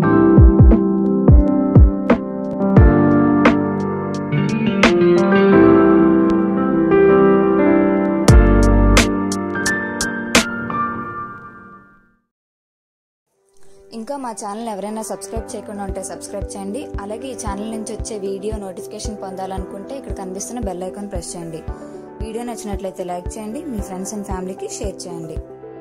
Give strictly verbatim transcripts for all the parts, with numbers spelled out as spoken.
ఇంకా మా ఛానల్ ఎవరైనా సబ్స్క్రైబ్ చేయకుండా ఉంటే సబ్స్క్రైబ్ చేయండి. అలాగే ఈ ఛానల్ నుంచి వచ్చే వీడియో నోటిఫికేషన్ పొందాలనుకుంటే ఇక్కడ కనిపిస్తున్న బెల్ ఐకాన్ ప్రెస్ చేయండి. వీడియో నచ్చినట్లయితే లైక్ చేయండి, మీ ఫ్రెండ్స్ అండ్ ఫ్యామిలీకి షేర్ చేయండి.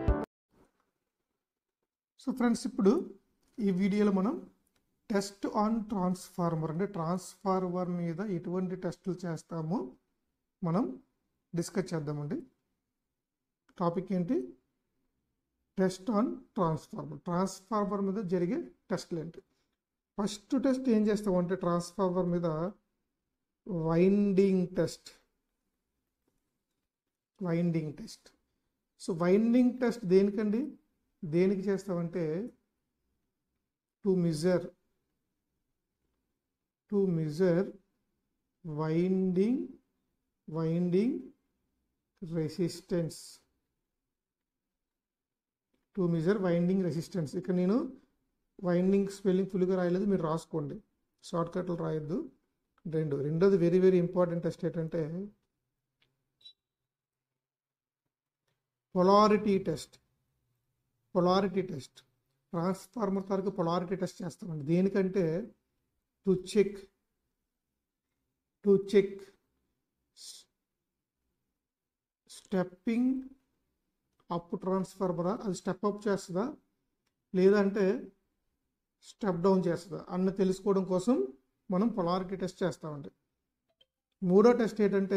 సో ఫ్రెండ్స్, ఇప్పుడు ఈ వీడియోలో మనం టెస్ట్ ఆన్ ట్రాన్స్ఫార్మర్ అంటే ట్రాన్స్ఫార్మర్ మీద ఎటువంటి టెస్టులు చేస్తామో మనం డిస్కస్ చేద్దామండి. టాపిక్ ఏంటి? Test on transformer. ట్రాన్స్ఫార్మర్ మీద జరిగే టెస్ట్లు ఏంటి? ఫస్ట్ టెస్ట్ ఏం చేస్తామంటే ట్రాన్స్ఫార్మర్ మీద winding test. Winding test so winding test దేనికండి? దేనికి చేస్తామంటే to measure to measure winding winding resistance to measure winding resistance. ఇక్కడ నేను వైండింగ్ స్పెల్లింగ్ ఫుల్గా రాయలేదు, మీరు రాసుకోండి, షార్ట్ కట్లు రాయొద్దు. రెండు రెండోది వెరీ వెరీ ఇంపార్టెంట్ టెస్ట్ ఏంటంటే polarity test. Polarity test transformer తరకు పొలారిటీ టెస్ట్ చేస్తామండి. దేనికంటే to check to check stepping up ట్రాన్స్ఫార్మరా, అది స్టెప్ అప్ చేస్తుందా లేదంటే స్టెప్ డౌన్ చేస్తుందా అన్న తెలుసుకోవడం కోసం మనం పొలారిటీ టెస్ట్ చేస్తామండి. మూడో టెస్ట్ ఏంటంటే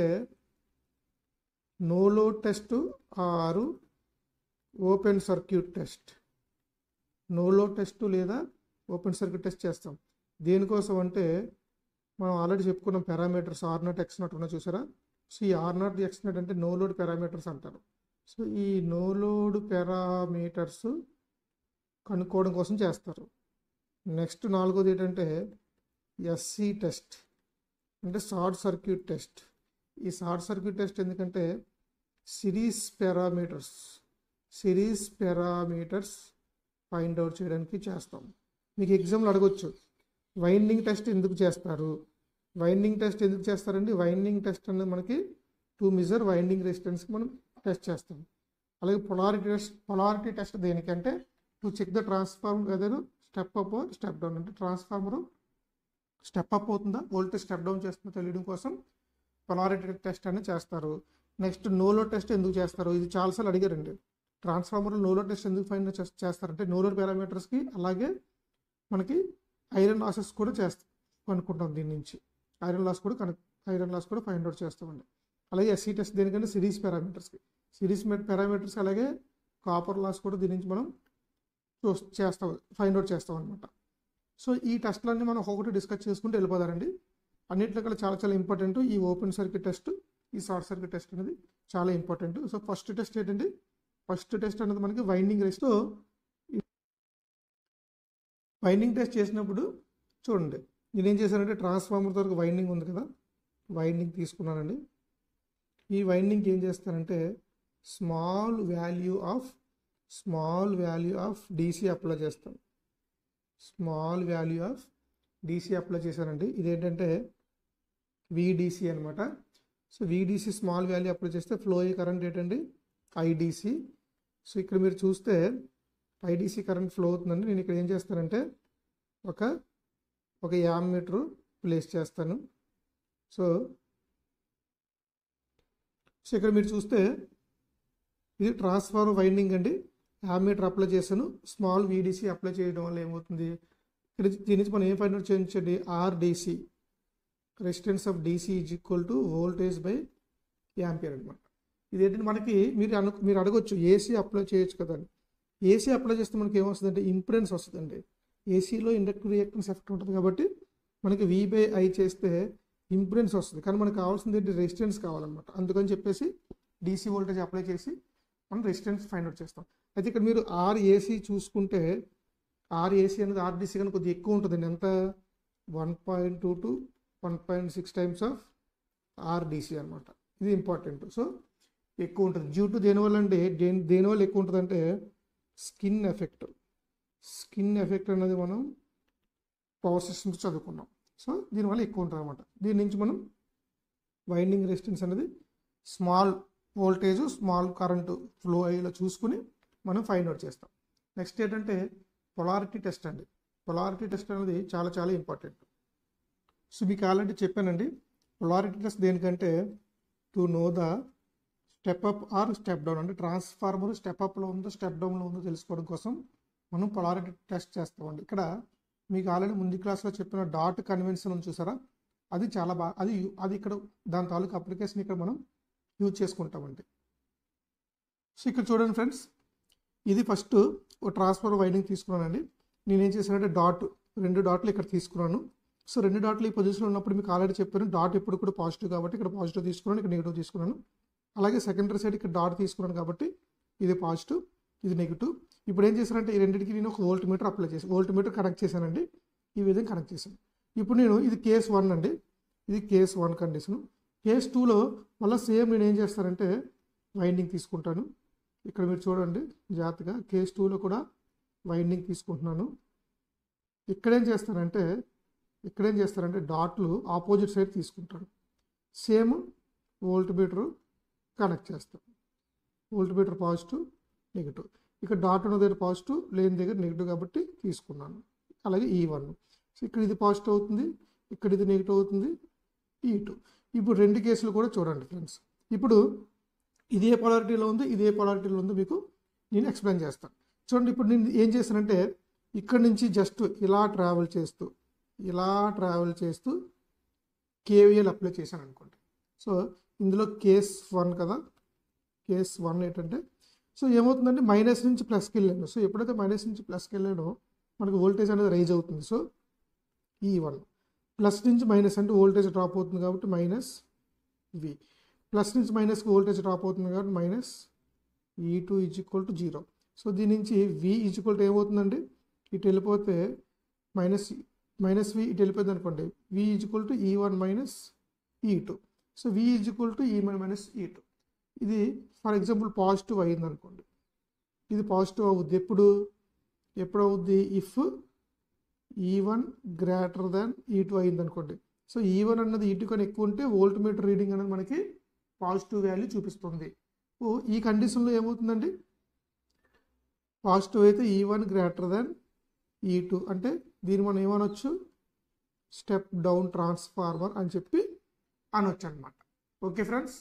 no load test or open circuit test. No load test లేదా ఓపెన్ సర్క్యూట్ టెస్ట్ చేస్తాం. దేనికోసం అంటే మనం ఆల్రెడీ చెప్పుకున్నాం parameters R naught X naught ఉన్నా చూసారా. సో ఈ ఆర్ నాట్ ఎక్స్ నాట్ అంటే నో లోడ్ పారామీటర్స్ అంటారు. సో ఈ నో లోడ్ పారామీటర్స్ కనుక్కోవడం కోసం చేస్తారు. నెక్స్ట్ నాలుగోది ఏంటంటే ఎస్సీ టెస్ట్ అంటే షార్ట్ సర్క్యూట్ టెస్ట్. ఈ షార్ట్ సర్క్యూట్ టెస్ట్ ఎందుకంటే series parameters series parameters find out చేయడానికి చేస్తాం. మీకు ఎగ్జామ్లో అడగొచ్చు వైండింగ్ టెస్ట్ ఎందుకు చేస్తారు, వైండింగ్ టెస్ట్ ఎందుకు చేస్తారండి? వైండింగ్ టెస్ట్ అనేది మనకి టు మెజర్ వైండింగ్ రెసిస్టెన్స్కి మనం టెస్ట్ చేస్తాం. అలాగే పొలారిటీ టెస్ట్ పొలారిటీ టెస్ట్ దేనికంటే to check the transformer whether step up step down. అంటే ట్రాన్స్ఫార్మర్ స్టెప్ అప్ అవుతుందా వోల్టేజ్ స్టెప్ డౌన్ చేస్తుందో తెలియడం కోసం పొలారిటీ టెస్ట్ అనేది చేస్తారు. నెక్స్ట్ నోలోడ్ టెస్ట్ ఎందుకు చేస్తారు? ఇది చాలాసార్లు అడిగారండి. ట్రాన్స్ఫార్మర్లో నోలోడ్ టెస్ట్ ఎందుకు ఫైండ్ చేస్తారంటే నోలోడ్ పారామీటర్స్కి అలాగే మనకి ఐరన్ లాసెస్ కూడా చేస్తాం కనుక్కుంటాం. దీని నుంచి ఐరన్ లాస్ కూడా కను ఐరన్ లాస్ కూడా ఫైండ్ అవుట్ చేస్తామండి. అలాగే ఎస్సీ టెస్ట్ దేనికంటే సిరీస్ పారామీటర్స్కి సిరీస్ పారామీటర్స్ అలాగే కాపర్ లాస్ కూడా దీని నుంచి మనం చూ చేస్తాం ఫైండ్ అవుట్ చేస్తాం అనమాట. సో ఈ టెస్ట్లన్నీ మనం ఒక్కొక్కటి డిస్కస్ చేసుకుంటూ వెళ్ళిపోతారండి. అన్నింటిలో కూడా చాలా చాలా ఇంపార్టెంట్ ఈ ఓపెన్ సర్క్యూట్ టెస్ట్, ఈ షార్ట్ సర్క్యూట్ టెస్ట్ అనేది చాలా ఇంపార్టెంట్. సో ఫస్ట్ టెస్ట్ ఏంటంటే ఫస్ట్ టెస్ట్ అనేది మనకి వైండింగ్ రెస్ట్. వైండింగ్ టెస్ట్ చేసినప్పుడు చూడండి నేనేం చేశానంటే ట్రాన్స్ఫార్మర్ వరకు వైండింగ్ ఉంది కదా, వైండింగ్ తీసుకున్నానండి. ఈ వైండింగ్కి ఏం చేస్తానంటే small value of small value of DC apply చేస్తాను. Small value of DC apply చేశానండి. ఇదేంటంటే విడిసి అనమాట. So V DC small value apply చేస్తే ఫ్లో అయ్యే కరెంట్ ఏంటండి ఐడిసి. సో ఇక్కడ మీరు చూస్తే ఐడిసి కరెంట్ ఫ్లో అవుతుందండి. నేను ఇక్కడ ఏం చేస్తానంటే ఒక ఒక యామ్మీటరు ప్లేస్ చేస్తాను. సో సో ఇక్కడ మీరు చూస్తే ఇది ట్రాన్స్ఫార్మర్ వైండింగ్ అండి. యామ్మీటర్ అప్లై చేశాను. స్మాల్ విడిసి అప్లై చేయడం వల్ల ఏమవుతుంది, ఇక్కడ దీని నుంచి మనం ఏం ఫైండ్ అవుట్ చేయించండి R DC resistance of DC is equal to voltage by ampere అనమాట. ఇదేంటంటే మనకి మీరు అను మీరు అడగొచ్చు ఏసీ అప్లై చేయొచ్చు కదండి. ఏసీ అప్లై చేస్తే మనకి ఏమొస్తుందంటే ఇంపిడెన్స్ వస్తుందండి. ఏసీలో ఇండక్టివ్ రియాక్టెన్స్ ఎఫెక్ట్ ఉంటుంది కాబట్టి మనకి వి బై ఐ చేస్తే ఇంపిడెన్స్ వస్తుంది. కానీ మనకు కావాల్సింది ఏంటి రెసిస్టెన్స్ కావాలన్నమాట. అందుకని చెప్పేసి డీసీ వోల్టేజ్ అప్లై చేసి మనం రెసిస్టెన్స్ ఫైండ్ అవుట్ చేస్తాం. అయితే ఇక్కడ మీరు ఆర్ఏసీ చూసుకుంటే ఆర్ఏసీ అనేది ఆర్డీసీ కన్నా కొద్దిగా ఎక్కువ ఉంటుందండి. ఎంత one point two to one point six times of R DC అనమాట. ఇది ఇంపార్టెంట్. సో ఎక్కువ ఉంటుంది డ్యూ టు దేనివల్ల అంటే దేని దేనివల్ల ఎక్కువ ఉంటుందంటే స్కిన్ ఎఫెక్ట్. స్కిన్ ఎఫెక్ట్ అనేది మనం పవర్ సిస్టమ్స్ చదువుకున్నాం. సో దీనివల్ల ఎక్కువ ఉంటుంది అనమాట. దీని నుంచి మనం వైండింగ్ రెసిస్టెన్స్ అనేది small voltage small current flow అయ్యేలా చూసుకుని మనం ఫైండ్ అవుట్ చేస్తాం. నెక్స్ట్ ఏంటంటే పొలారిటీ టెస్ట్ అండి. పొలారిటీ టెస్ట్ అనేది చాలా చాలా ఇంపార్టెంట్. సో మీకు ఆల్రెడీ చెప్పానండి, పొలారిటీ టెస్ట్ దేనికంటే to know the step up or step down, అంటే ట్రాన్స్ఫార్మర్ స్టెప్ అప్లో ఉందో స్టెప్ డౌన్లో ఉందో తెలుసుకోవడం కోసం మనం పొలారిటీ టెస్ట్ చేస్తామండి. ఇక్కడ మీకు ఆల్రెడీ ముందు క్లాస్లో చెప్పిన డాట్ కన్వెన్షన్ ఉంది చూసారా, అది చాలా బాగా అది అది ఇక్కడ దాని తాలూకు అప్లికేషన్ ఇక్కడ మనం యూజ్ చేసుకుంటామండి. సో ఇక్కడ చూడండి ఫ్రెండ్స్, ఇది ఫస్ట్ ఒక ట్రాన్స్ఫార్మర్ వైండింగ్ తీసుకున్నానండి. నేనేం చేశానంటే డాట్ రెండు డాట్లు ఇక్కడ తీసుకున్నాను. సో రెండు డాట్లు ఈ పొజిషన్లో ఉన్నప్పుడు మీకు ఆల్రెడీ చెప్పాను, డాట్ ఎప్పుడు కూడా పాజిటివ్ కాబట్టి ఇక్కడ పాజిటివ్ తీసుకున్నాను, ఇక్కడ నెగిటివ్ తీసుకున్నాను. అలాగే సెకండరీ సైడ్ ఇక్కడ డాట్ తీసుకున్నాను కాబట్టి ఇది పాజిటివ్, ఇది నెగిటివ్. ఇప్పుడు ఏం చేశానంటే ఈ రెండింటికి నేను ఒక వోల్ట్ మీటర్ అప్లై చేసి వోల్ట్ మీటర్ కనెక్ట్ చేశానండి. ఈ విధంగా కనెక్ట్ చేశాను. ఇప్పుడు నేను ఇది కేస్ వన్ అండి, ఇది కేస్ వన్ కండిషన్. కేస్ టూలో మళ్ళీ సేమ్ నేను ఏం చేస్తానంటే వైండింగ్ తీసుకుంటాను. ఇక్కడ మీరు చూడండి జాగ్రత్తగా, కేస్ టూలో కూడా వైండింగ్ తీసుకుంటున్నాను. ఇక్కడేం చేస్తానంటే ఇక్కడేం చేస్తారంటే డాట్లు ఆపోజిట్ సైడ్ తీసుకుంటాను. సేమ్ వోల్ట్ మీటర్ కనెక్ట్ చేస్తాను. వోల్ట్ మీటర్ పాజిటివ్ నెగిటివ్, ఇక్కడ డాట్ ఉన్న దగ్గర పాజిటివ్ లేని దగ్గర నెగిటివ్ కాబట్టి తీసుకున్నాను. అలాగే ఈ వన్, సో ఇక్కడ ఇది పాజిటివ్ అవుతుంది, ఇక్కడ ఇది నెగిటివ్ అవుతుంది, ఈ టూ. ఇప్పుడు రెండు కేసులు కూడా చూడండి ఫ్రెండ్స్. ఇప్పుడు ఇదే పొలారిటీలో ఉంది, ఇదే పొలారిటీలో ఉంది, మీకు నేను ఎక్స్ప్లెయిన్ చేస్తాను. చూడండి ఇప్పుడు నేను ఏం చేశానంటే ఇక్కడ నుంచి జస్ట్ ఇలా ట్రావెల్ చేస్తూ ఇలా ట్రావెల్ చేస్తూ కేవీఎల్ అప్లై చేశాను అనుకోండి. సో ఇందులో కేస్ వన్ కదా, కేస్ వన్ ఏంటంటే సో ఏమవుతుందంటే మైనస్ నుంచి ప్లస్కి వెళ్ళాను. సో ఎప్పుడైతే మైనస్ నుంచి ప్లస్కి వెళ్ళానో మనకు వోల్టేజ్ అనేది రైజ్ అవుతుంది. సో ఈ వన్ ప్లస్ నుంచి మైనస్ అంటే వోల్టేజ్ డ్రాప్ అవుతుంది కాబట్టి మైనస్ వి, ప్లస్ నుంచి మైనస్కి వోల్టేజ్ డ్రాప్ అవుతుంది కాబట్టి minus E two is equal to zero. So దీని నుంచి వి ఈజ్ ఈక్వల్ టు ఏమవుతుందండి, ఇటు వెళ్ళిపోతే మైనస్ మైనస్ వి ఇటు వెళ్ళిపోయింది అనుకోండి, V is equal to E one minus E two. So V is equal to E one minus E two. ఇది for example positive అయింది అనుకోండి, ఇది పాజిటివ్ అవుద్ది ఎప్పుడు ఎప్పుడు అవుద్ది if E one greater than ఈ టూ అయింది అనుకోండి. సో ఈ వన్ అన్నది ఈ టూ కన్నా ఎక్కువ ఉంటే వోల్ట్ మీటర్ రీడింగ్ అనేది మనకి పాజిటివ్ వాల్యూ చూపిస్తుంది. ఈ కండిషన్లో ఏమవుతుందండి, పాజిటివ్ అయితే ఈ వన్ గ్రేటర్ దాన్ ఈ టూ అంటే దీన్ని మనం ఏమనొచ్చు, స్టెప్ డౌన్ ట్రాన్స్ఫార్మర్ అని చెప్పి అనొచ్చు అనమాట. ఓకే ఫ్రెండ్స్,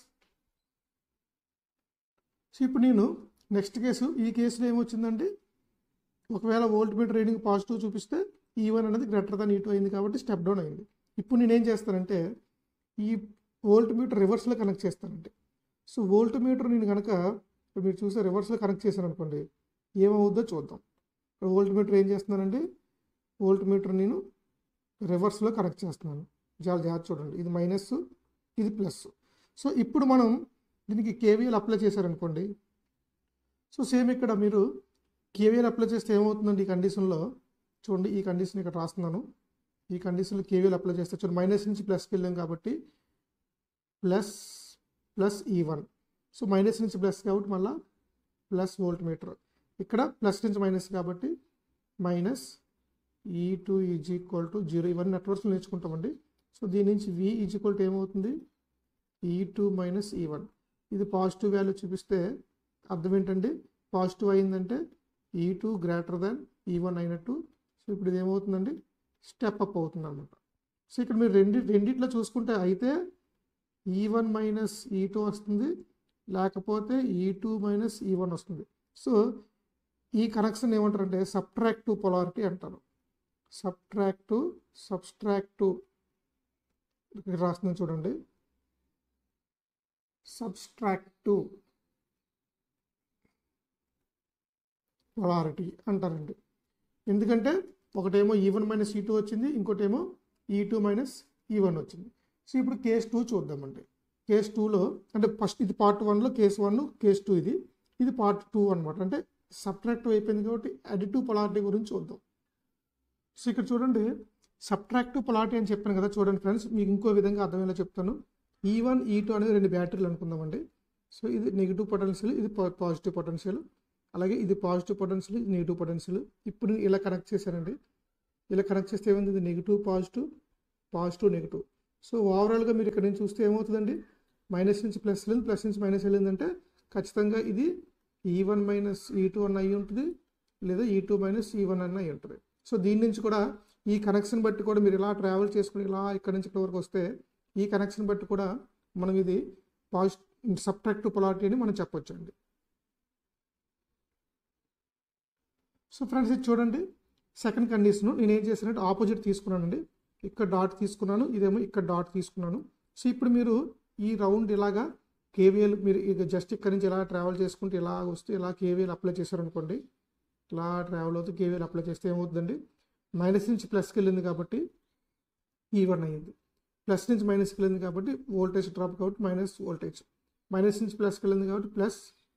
సో ఇప్పుడు నేను నెక్స్ట్ కేసు, ఈ కేసులో ఏమొచ్చిందండి, ఒకవేళ వోల్ట్ మీటర్ రీడింగ్ పాజిటివ్ చూపిస్తే ఈ వన్ అనేది గ్రేటర్ దాన్ ఈ టూ అయింది కాబట్టి స్టెప్ డౌన్ అయింది. ఇప్పుడు నేనేం చేస్తానంటే ఈ వోల్ట్ మీటర్ రివర్స్లో కనెక్ట్ చేస్తానండి. సో వోల్ట్ మీటర్ నేను కనుక మీరు చూస్తే రివర్స్లో కనెక్ట్ చేశాను అనుకోండి, ఏమవుద్దో చూద్దాం. ఇక్కడ వోల్ట్ మీటర్ ఏం చేస్తున్నానండి, వోల్ట్ మీటర్ నేను రివర్స్లో కనెక్ట్ చేస్తున్నాను. చాలా జాగ్రత్త చూడండి, ఇది మైనస్ ఇది ప్లస్. సో ఇప్పుడు మనం దీనికి కేవీఎల్ అప్లై చేశారనుకోండి. సో సేమ్ ఇక్కడ మీరు కేవీఎల్ అప్లై చేస్తే ఏమవుతుందండి, ఈ కండిషన్లో చూడండి, ఈ కండిషన్ ఇక్కడ రాస్తున్నాను. ఈ కండిషన్లో కేవీఎల్ అప్లై చేస్తే చూడండి మైనస్ నుంచి ప్లస్కి వెళ్ళాం కాబట్టి plus plus E one. So minus నుంచి ప్లస్ కాబట్టి మళ్ళీ ప్లస్ వోల్ట్ మీటర్, ఇక్కడ ప్లస్ నుంచి మైనస్ కాబట్టి minus E two is equal to zero. ఇవన్నీ నెట్వర్క్స్లో నేర్చుకుంటామండి. సో దీని నుంచి వి ఈజ్ ఈక్వల్ టు ఏమవుతుంది, E two minus E one. ఇది పాజిటివ్ వాల్యూ చూపిస్తే అర్థం ఏంటండి, పాజిటివ్ అయిందంటే ఈ టూ గ్రేటర్ దాన్ ఈ వన్ అయినట్టు. సో ఇప్పుడు ఇది ఏమవుతుందండి, స్టెప్ అప్ అవుతుంది అనమాట. సో ఇక్కడ మీరు రెండు రెండిట్లో చూసుకుంటే అయితే ఈ వన్ మైనస్ ఈ టూ వస్తుంది, లేకపోతే E two minus E one వస్తుంది. సో ఈ కనెక్షన్ ఏమంటారంటే సబ్ట్రాక్టివ్ పొలారిటీ అంటారు. సబ్ట్రాక్టివ్ సబ్స్ట్రాక్టివ్ ఇక్కడ రాస్తున్నాను చూడండి, సబ్స్ట్రాక్టివ్ పొలారిటీ అంటారండి. ఎందుకంటే ఒకటేమో ఈ వన్ మైనస్ ఈ టూ వచ్చింది, ఇంకోటేమో E two minus E one వచ్చింది. సో ఇప్పుడు కేస్ టూ చూద్దామండి. కేస్ టూలో అంటే ఫస్ట్ ఇది పార్ట్ వన్లో కేస్ వన్, కేస్ టూ ఇది ఇది పార్ట్ టూ అనమాట. అంటే సబ్ట్రాక్టివ్ అయిపోయింది కాబట్టి అడిటివ్ పొలారిటీ గురించి చూద్దాం. సో ఇక్కడ చూడండి సబ్ట్రాక్టివ్ పొలారిటీ అని చెప్పాను కదా, చూడండి ఫ్రెండ్స్, మీకు ఇంకో విధంగా అర్థమయ్యేలా చెప్తాను. ఈ వన్ ఈ టూ అనేది రెండు బ్యాటరీలు అనుకుందామండి. సో ఇది నెగిటివ్ పొటెన్షియల్, ఇది పాజిటివ్ పొటెన్షియల్, అలాగే ఇది పాజిటివ్ పొటెన్షియల్, ఇది నెగిటివ్ పొటెన్షియల్. ఇప్పుడు ఇలా కనెక్ట్ చేశానండి. ఇలా కనెక్ట్ చేస్తే ఏముంది, ఇది negative positive positive negative. So ఓవరాల్గా మీరు ఇక్కడ నుంచి చూస్తే ఏమవుతుందండి, మైనస్ నుంచి ప్లస్ వెళ్ళింది, ప్లస్ నుంచి మైనస్ వెళ్ళిందంటే ఖచ్చితంగా ఇది ఈ వన్ మైనస్ ఈ టూ అన్న అయ్యి ఉంటుంది, లేదా ఈ టూ మైనస్ ఈ వన్ అన్న అయ్యి ఉంటుంది. సో దీని నుంచి కూడా ఈ కనెక్షన్ బట్టి కూడా మీరు ఇలా ట్రావెల్ చేసుకుని ఇలా ఇక్కడ నుంచి ఇక్కడ వరకు వస్తే ఈ కనెక్షన్ బట్టి కూడా మనం ఇది పాజిటివ్ సబ్ట్రాక్టివ్ పొలారిటీ అని మనం చెప్పొచ్చు అండి. సో ఫ్రెండ్స్ ఇది చూడండి, సెకండ్ కండిషన్ నేను ఏం చేశానంటే ఆపోజిట్ తీసుకున్నానండి. ఇక్కడ డాట్ తీసుకున్నాను, ఇదేమో ఇక్కడ డాట్ తీసుకున్నాను. సో ఇప్పుడు మీరు ఈ రౌండ్ ఇలాగా కేవీఎల్ మీరు ఇక జస్ట్ ఇక్కడ నుంచి ఇలా ట్రావెల్ చేసుకుంటే ఇలా వస్తే ఇలా కేవీఎల్ అప్లై చేశారనుకోండి, ఇలా ట్రావెల్ అవుతూ కేవీఎల్ అప్లై చేస్తే ఏమవుతుందండి, మైనస్ నుంచి ప్లస్కి వెళ్ళింది కాబట్టి ఈ వన్ అయ్యింది, ప్లస్ నుంచి మైనస్కి వెళ్ళింది కాబట్టి వోల్టేజ్ డ్రాప్ కాబట్టి మైనస్ వోల్టేజ్, మైనస్ నుంచి ప్లస్కి వెళ్ళింది కాబట్టి plus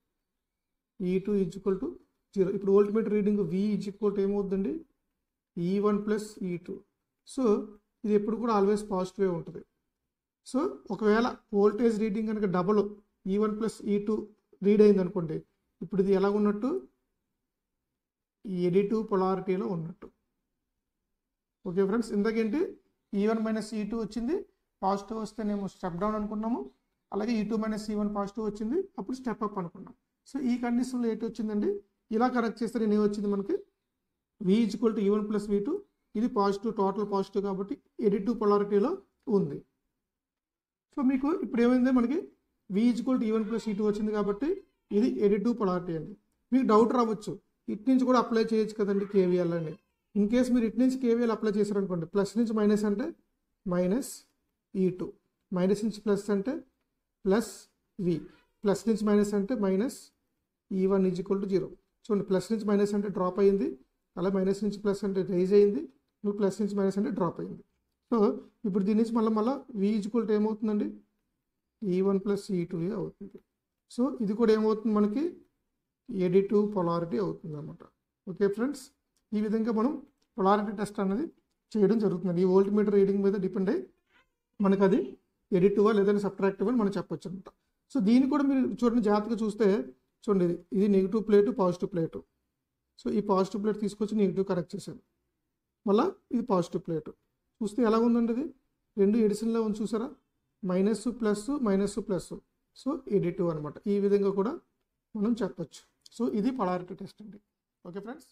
E two is equal to zero. ఇప్పుడు voltmeter reading V is equal to ఏమవుతుందండి, E one plus E two. So ఇది ఎప్పుడు కూడా ఆల్వేస్ పాజిటివే ఉంటుంది. సో ఒకవేళ వోల్టేజ్ రీడింగ్ కనుక double E one plus E two read అయింది అనుకోండి, ఇప్పుడు ఇది ఎలా ఉన్నట్టు, ఎడిటివ్ పొలారిటీలో ఉన్నట్టు. ఓకే ఫ్రెండ్స్, ఇందాకేంటి E one minus E two వచ్చింది, పాజిటివ్ వస్తేనేమో స్టెప్ డౌన్ అనుకున్నాము, అలాగే E two minus E one positive వచ్చింది, అప్పుడు స్టెప్ అప్ అనుకున్నాం. సో ఈ కండిషన్లో ఏంటి వచ్చిందండి, ఇలా కనెక్ట్ చేస్తే నేను ఏమొచ్చింది మనకి V is equal to E one plus V two, ఇది పాజిటివ్ టోటల్ పాజిటివ్ కాబట్టి ఎడిటివ్ పొలారిటీలో ఉంది. సో మీకు ఇప్పుడు ఏమైంది, మనకి V is equal to E one plus E two వచ్చింది కాబట్టి ఇది ఎడిటివ్ పొలారిటీ అండి. మీకు డౌట్ రావచ్చు, ఇటు నుంచి కూడా అప్లై చేయొచ్చు కదండి కేవీఎల్ అని. ఇన్ కేస్ మీరు ఇటు నుంచి కేవీఎల్ అప్లై చేశారనుకోండి, ప్లస్ నుంచి మైనస్ అంటే మైనస్ ఈ టూ, మైనస్ నుంచి ప్లస్ అంటే ప్లస్ వి, ప్లస్ నుంచి మైనస్ అంటే minus E one is equal to zero. చూడండి, ప్లస్ నుంచి మైనస్ అంటే డ్రాప్ అయ్యింది, అలా మైనస్ నుంచి ప్లస్ అంటే రైజ్ అయ్యింది, ఇప్పుడు ప్లస్ నుంచి మైనస్ అంటే డ్రాప్ అయ్యింది. సో ఇప్పుడు దీని నుంచి మళ్ళీ మళ్ళీ వి ఈజ్ ఈక్వల్ టు ఏమవుతుందండి, E one plus E two అవుతుంది. సో ఇది కూడా ఏమవుతుంది మనకి ఎడిటివ్ పొలారిటీ అవుతుంది అన్నమాట. ఓకే ఫ్రెండ్స్, ఈ విధంగా మనం పొలారిటీ టెస్ట్ అనేది చేయడం జరుగుతుంది. ఈ వోల్ట్మీటర్ రీడింగ్ మీద డిపెండ్ అయ్యి మనకు అది ఎడిటివా లేదంటే సబ్ట్రాక్టివ్ అని మనం చెప్పొచ్చు అనమాట. సో దీన్ని కూడా మీరు చూడండి, జాగ్రత్తగా చూస్తే చూడండి, ఇది negative plate positive plate. So ఈ పాజిటివ్ ప్లేట్ తీసుకొచ్చి నెగిటివ్ కరెక్ట్ చేశాను, మళ్ళీ ఇది పాజిటివ్ ప్లేటు. చూస్తే ఎలా ఉందండి, ఇది రెండు ఎడిషన్లో ఉంది చూసారా, minus plus minus plus. So additive అనమాట. ఈ విధంగా కూడా మనం చెప్పచ్చు. సో ఇది పొలారిటీ టెస్ట్ అండి. ఓకే ఫ్రెండ్స్,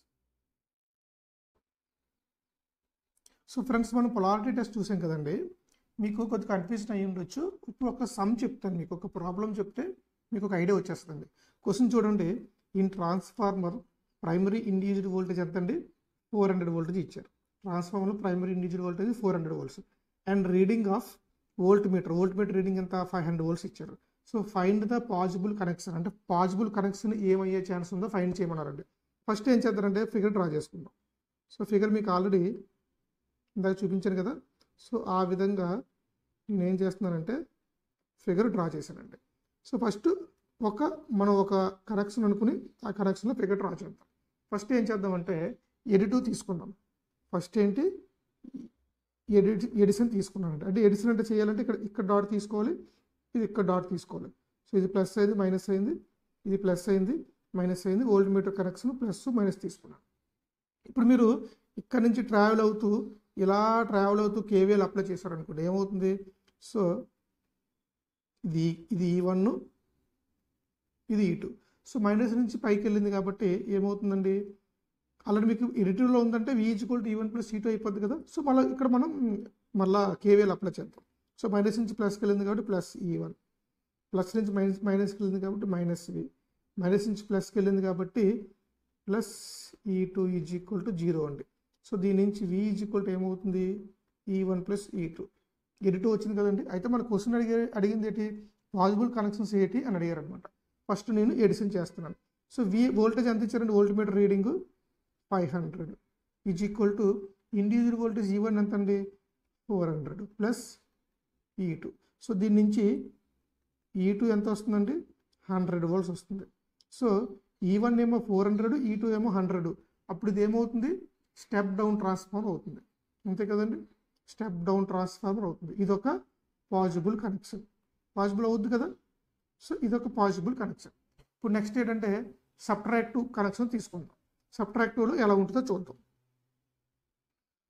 సో ఫ్రెండ్స్ మనం పొలారిటీ టెస్ట్ చూసాం కదండి, మీకు కొద్దిగా కన్ఫ్యూజన్ అయ్యి ఉండొచ్చు. ఇప్పుడు ఒక సమ్ చెప్తాను, మీకు ఒక ప్రాబ్లం చెప్తే మీకు ఒక ఐడియా వచ్చేస్తుందండి. క్వశ్చన్ చూడండి, in transformer primary individual voltage ఎంత అండి, ఫోర్ హండ్రెడ్ వోల్టేజ్ ఇచ్చారు. ట్రాన్స్ఫార్మర్లో primary individual voltage four hundred volts and reading of volt meter volt meter reading ఎంత ఫైవ్ హండ్రెడ్ వోల్ట్స్ ఇచ్చారు. So find the possible connection, అంటే possible connection ఏమయ్యే chance ఉందో find చేయమన్నారండి. ఫస్ట్ ఏం చేద్దారంటే ఫిగర్ డ్రా చేసుకుందాం. సో ఫిగర్ మీకు ఆల్రెడీ ఇందాక చూపించాను కదా, సో ఆ విధంగా నేను ఏం చేస్తున్నానంటే ఫిగర్ డ్రా చేశానండి. సో ఫస్ట్ ఒక మనం ఒక కనెక్షన్ అనుకుని ఆ కనెక్షన్లో ఫిగర్ డ్రా చేద్దాం. ఫస్ట్ ఏం చేద్దామంటే ఎడిటివ్ తీసుకుందాం. ఫస్ట్ ఏంటి ఎడిట్ ఎడిషన్ తీసుకున్నానండి. అంటే ఎడిషన్ అంటే చేయాలంటే ఇక్కడ ఇక్కడ డాట్ తీసుకోవాలి, ఇది ఇక్కడ డాట్ తీసుకోవాలి. సో ఇది ప్లస్ అయింది, మైనస్ అయింది, ఇది ప్లస్ అయింది, మైనస్ అయింది, volt meter connection plus minus తీసుకున్నాను. ఇప్పుడు మీరు ఇక్కడ నుంచి ట్రావెల్ అవుతూ ఇలా ట్రావెల్ అవుతూ కేవీఎల్ అప్లై చేశారు అనుకోండి, ఏమవుతుంది, సో ఇది ఇది ఈ వన్, ఇది ఈ టూ. సో మైనస్ నుంచి పైకి వెళ్ళింది కాబట్టి ఏమవుతుందండి, ఆల్రెడీ మీకు ఎడిటివ్లో ఉందంటే V is equal to E one plus E two అయిపోద్ది కదా. సో మళ్ళీ ఇక్కడ మనం మళ్ళీ కేవీఎల్ అప్లై చేద్దాం. సో మైనస్ నుంచి ప్లస్కి వెళ్ళింది కాబట్టి ప్లస్ ఈ వన్, ప్లస్ నుంచి మైనస్ మైనస్కి వెళ్ళింది కాబట్టి మైనస్ వి, మైనస్ నుంచి ప్లస్కి వెళ్ళింది కాబట్టి plus E two is equal to zero అండి. సో దీని నుంచి వి ఈజ్ ఈక్వల్ టు ఏమవుతుంది, E one plus E two. Additive వచ్చింది కదండి. అయితే మన క్వశ్చన్ అడిగే అడిగింది ఏంటి, పాజిబుల్ కనెక్షన్స్ ఏంటి అని అడిగారు అనమాట. ఫస్ట్ నేను ఎడిషన్ చేస్తున్నాను. సో వి వోల్టేజ్ ఎంత ఇచ్చారండి, volt meter reading five hundred is equal to individual voltage E one ఎంత అండి, four hundred plus E two. So దీని నుంచి ఈ టూ ఎంత వస్తుందండి, హండ్రెడ్ వోల్ట్స్ వస్తుంది. సో ఈ వన్ ఏమో ఫోర్ హండ్రెడ్, ఈ టూ ఏమో హండ్రెడ్. అప్పుడు ఇది ఏమవుతుంది, స్టెప్ డౌన్ ట్రాన్స్ఫార్మర్ అవుతుంది. అంతే కదండి, స్టెప్ డౌన్ ట్రాన్స్ఫార్మర్ అవుతుంది. ఇదొక పాజిబుల్ కనెక్షన్, పాజిబుల్ అవుద్ది కదా. సో ఇదొక పాజిబుల్ కనెక్షన్. ఇప్పుడు నెక్స్ట్ ఏంటంటే సబ్ట్రాక్టివ్ కనెక్షన్ తీసుకుందాం. సబ్ట్రాక్టివ్లో ఎలా ఉంటుందో చూద్దాం.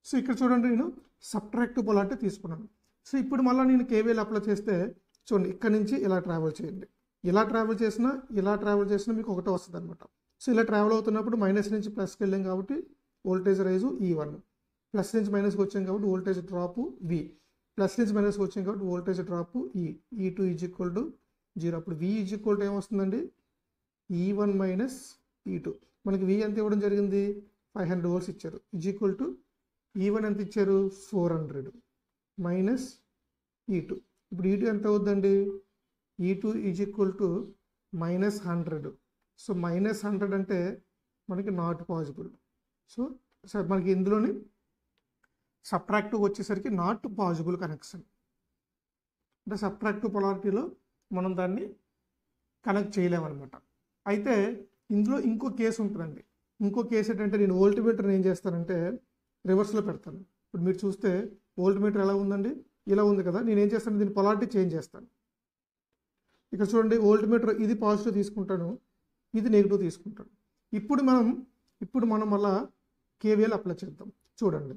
సో ఇక్కడ చూడండి నేను సబ్ట్రాక్టివ్ పొలారిటీ తీసుకున్నాను. సో ఇప్పుడు మళ్ళీ నేను కేవీఎల్ అప్లై చేస్తే చూడండి ఇక్కడ నుంచి ఇలా ట్రావెల్ చేయండి. ఇలా ట్రావెల్ చేసినా ఇలా ట్రావెల్ చేసినా మీకు ఒకటే వస్తుంది అనమాట. సో ఇలా ట్రావెల్ అవుతున్నప్పుడు మైనస్ నుంచి ప్లస్కి వెళ్ళాం కాబట్టి voltage rise E one, plus నుంచి మైనస్కి వచ్చాం కాబట్టి వోల్టేజ్ డ్రాపు వి, ప్లస్ నుంచి మైనస్కి వచ్చాం కాబట్టి voltage drop E E two is equal to zero. అప్పుడు వి ఈజ్ ఈక్వల్ టు ఏమొస్తుందండి, E one minus E two. మనకి వి ఎంత ఇవ్వడం జరిగింది, ఫైవ్ హండ్రెడ్ వోల్ట్స్ ఇచ్చారు. Is equal to E one ఎంత ఇచ్చారు, four hundred minus E two. ఇప్పుడు ఈ టూ ఎంత అవుద్దండి, E two is equal to minus hundred. So minus hundred అంటే మనకి నాట్ పాసిబుల్. సో సార్ మనకి ఇందులోని సబ్ట్రాక్టివ్ వచ్చేసరికి నాట్ పాసిబుల్ కనెక్షన్. అంటే సబ్ట్రాక్టివ్ పొలారిటీలో మనం దాన్ని కనెక్ట్ చేయలేమన్నమాట. అయితే ఇందులో ఇంకో కేసు ఉంటుందండి. ఇంకో కేసు ఏంటంటే నేను వోల్ట్మీటర్ని ఏం చేస్తానంటే రివర్స్లో పెడతాను. ఇప్పుడు మీరు చూస్తే వోల్ట్మీటర్ ఎలా ఉందండి, ఇలా ఉంది కదా. నేను ఏం చేస్తాను, దీన్ని పొలారిటీ చేంజ్ చేస్తాను. ఇక్కడ చూడండి వోల్ట్మీటర్ ఇది పాజిటివ్ తీసుకుంటాను, ఇది నెగిటివ్ తీసుకుంటాను. ఇప్పుడు మనం ఇప్పుడు మనం మళ్ళా కేవీఎల్ అప్లై చేద్దాం. చూడండి,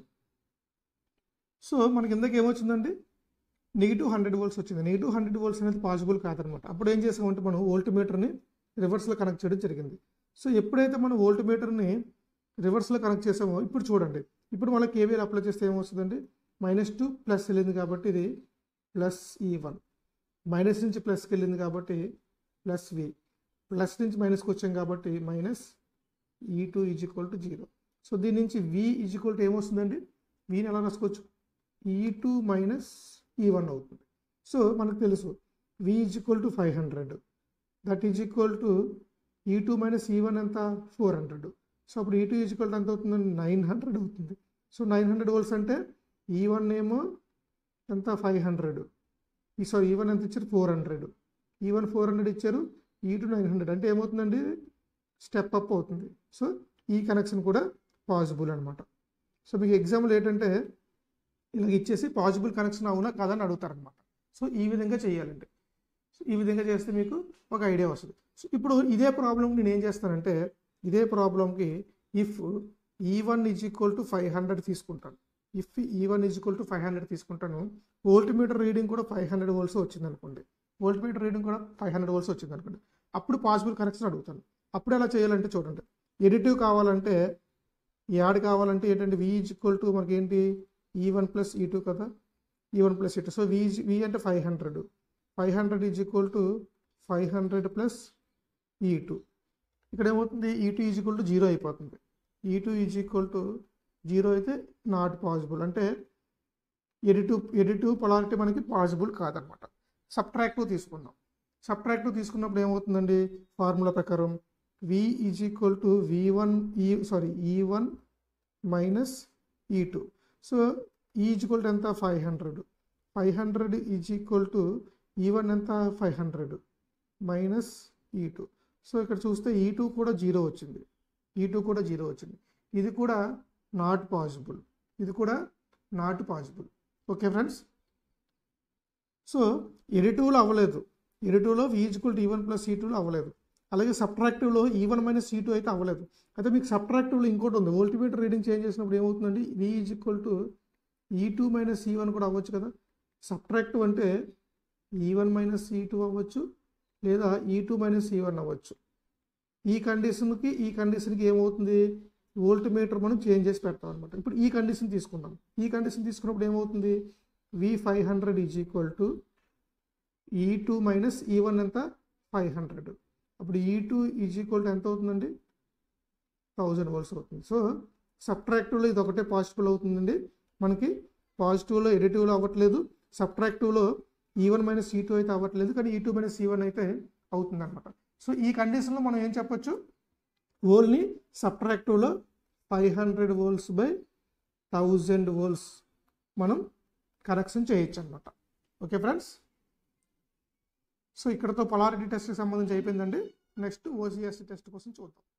సో మనకి ఇందాక ఏమొచ్చిందండి, నెగిటివ్ హండ్రెడ్ వోల్ట్స్ వచ్చింది. నెగిటివ్ హండ్రెడ్ వోల్ట్స్ అనేది పాసిబుల్ కాదనమాట. అప్పుడు ఏం చేసామంటే మనం వోల్ట్మీటర్ని రివర్స్లో కనెక్ట్ చేయడం జరిగింది. సో ఎప్పుడైతే మనం వోల్ట్మీటర్ని రివర్స్లో కనెక్ట్ చేసామో ఇప్పుడు చూడండి, ఇప్పుడు మళ్ళీ కేవీఎల్ అప్లై చేస్తే ఏమొస్తుందండి, మైనస్ టూ ప్లస్ వెళ్ళింది కాబట్టి ఇది ప్లస్ ఈ వన్, మైనస్ నుంచి ప్లస్కి వెళ్ళింది కాబట్టి ప్లస్ వి, ప్లస్ నుంచి మైనస్కి వచ్చాం కాబట్టి minus E two is equal to zero. So దీని నుంచి వి ఈజ్ ఈక్వల్ టు ఏమొస్తుందండి, వీని ఎలా రాసుకోవచ్చు, E two minus E one అవుతుంది. సో మనకు తెలుసు V is equal to five hundred, that is equal to E two minus E one ఎంత, ఫోర్ హండ్రెడ్. సో అప్పుడు E two is equal to ఎంత అవుతుందండి, నైన్ హండ్రెడ్ అవుతుంది. So nine hundred volts అంటే E one ఏమో ఎంత, five hundred, ఈ sorry E one ఎంత ఇచ్చారు, four hundred, E one four hundred ఇచ్చారు, ఈ టూ నైన్ హండ్రెడ్. అంటే ఏమవుతుందండి, స్టెప్ అప్ అవుతుంది. సో ఈ కనెక్షన్ కూడా పాసిబుల్ అనమాట. సో మీకు ఎగ్జాంపుల్ ఏంటంటే ఇలా ఇచ్చేసి పాసిబుల్ కనెక్షన్ అవునా కాదని అడుగుతారనమాట. సో ఈ విధంగా చేయాలండి. సో ఈ విధంగా చేస్తే మీకు ఒక ఐడియా వస్తుంది. సో ఇప్పుడు ఇదే ప్రాబ్లం నేను ఏం చేస్తానంటే, ఇదే ప్రాబ్లంకి if E one is equal to five hundred తీసుకుంటాను, if E one is equal to five hundred తీసుకుంటాను, వోల్ట్మీటర్ రీడింగ్ కూడా ఫైవ్ హండ్రెడ్ వోల్ట్స్ వచ్చింది అనుకోండి, వోల్ట్మీటర్ రీడింగ్ కూడా ఫైవ్ హండ్రెడ్ వోల్ట్స్ వచ్చింది అనుకోండి, అప్పుడు పాసిబుల్ కనెక్షన్ అడుగుతాను. అప్పుడు ఎలా చేయాలంటే చూడండి, ఎడిటివ్ కావాలంటే యాడ్ కావాలంటే ఏంటంటే వి ఈజ్ ఈక్వల్ టు మనకి ఏంటి, ఈ వన్ ప్లస్ ఈ టూ కదా, E one plus E two. So V V అంటే five hundred, five hundred is equal to five hundred plus E two. ఇక్కడ ఏమవుతుంది, E two is equal to zero అయిపోతుంది. E two is equal to zero అయితే not possible, అంటే additive additive polarity మనకి possible కాదనమాట. Subtractive తీసుకుందాం. Subtractive తీసుకున్నప్పుడు ఏమవుతుందండి, ఫార్ములా ప్రకారం V is equal to V one E sorry E one minus E two. So ఈ ఈజ్ ఈక్వల్ టు ఎంత, five hundred, five hundred is equal to E one ఎంత, five hundred minus E two. So ఇక్కడ చూస్తే ఈ two కూడా zero వచ్చింది, ఈ two కూడా జీరో వచ్చింది. ఇది కూడా నాట్ పాసిబుల్, ఇది కూడా not possible. Okay friends, so ఎడిటివ్లో అవ్వలేదు, ఎడిటివ్లో V is equal to E one plus E టూలో అవ్వలేదు. అలాగే సబ్ట్రాక్టివ్లో ఈ వన్ మైనస్ ఈ టూ అయితే అవ్వలేదు. అయితే మీకు సబ్ట్రాక్టివ్లో ఇంకోటి ఉంది, వోల్ట్మీటర్ రీడింగ్ చేంజ్ చేసినప్పుడు ఏమవుతుందండి, V is equal to E two minus E one కూడా అవ్వచ్చు కదా. సబ్ట్రాక్టివ్ అంటే E one minus E two అవ్వచ్చు, లేదా ఈ టూ మైనస్ ఈ వన్ అవ్వచ్చు. ఈ కండిషన్కి ఈ కండిషన్కి ఏమవుతుంది, వోల్ట్మీటర్ మనం చేంజ్ చేసి పెడతాం అనమాట. ఇప్పుడు ఈ కండిషన్ తీసుకుందాం. ఈ కండిషన్ తీసుకున్నప్పుడు ఏమవుతుంది, V five hundred is equal to E two minus E one ఎంత, ఫైవ్ హండ్రెడ్. అప్పుడు E two is equal to ఎంత అవుతుందండి, థౌజండ్ వోల్ట్స్ అవుతుంది. సో సబ్ట్రాక్టివ్లో ఇది ఒకటే పాజిటివ్ అవుతుందండి మనకి, పాజిటివ్లో ఎడిటివ్లో అవ్వట్లేదు, సబ్ట్రాక్టివ్లో ఈ వన్ మైనస్ ఈ టూ అయితే అవ్వట్లేదు, కానీ ఈ టూ మైనస్ ఈ వన్ అయితే అవుతుంది అనమాట. సో ఈ కండిషన్లో మనం ఏం చెప్పొచ్చు, ఓన్లీ సబ్ట్రాక్టివ్లో five hundred volts by thousand volts మనం కరెక్షన్ చేయొచ్చు అనమాట. ఓకే ఫ్రెండ్స్, సో ఇక్కడతో పొలారిటీ టెస్ట్కి సంబంధించి అయిపోయిందండి. నెక్స్ట్ ఓసీఎస్ టెస్ట్ కోసం చూద్దాం.